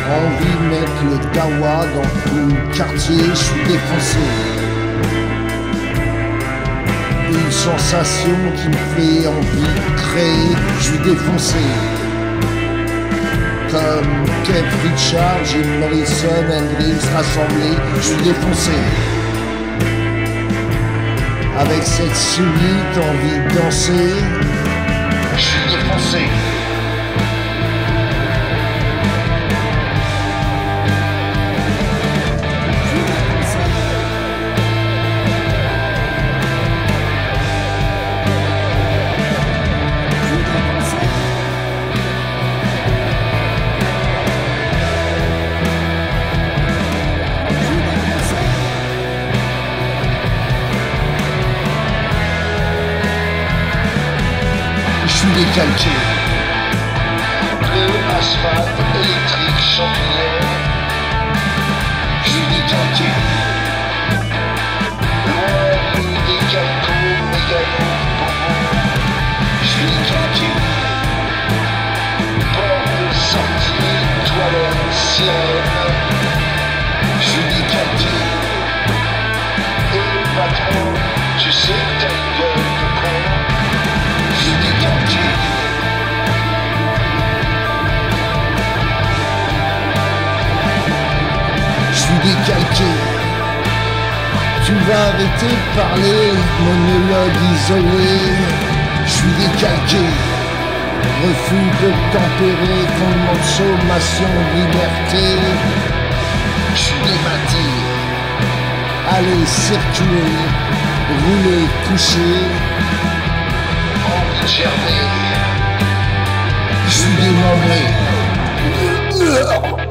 Envie de mettre le dawa dans tout le quartier, je suis défoncé. Une sensation qui me fait envie de créer, je suis défoncé. Comme Keith Richards, Jim Morrison, Hendrix rassemblés, je suis défoncé. Avec cette subite envie de danser, je suis défoncé. Je suis décalqué. Bleu, asphalte, électrique, champignon. Je suis décalqué. Loin des calcos, mégalos, bonbons. Je suis décalqué. Porte de sortie, toilette, sirène. Je suis décalqué. Et patron, tu sais que t'as une gueule de con. Je suis décalqué. Je suis décalqué. Tu vas arrêter de parler, monologue isolé. Je suis décalqué. Refus de tempérer, consommation, liberté. Je suis dématé. Allez circuler, rouler, coucher. Germer. Je suis démembré.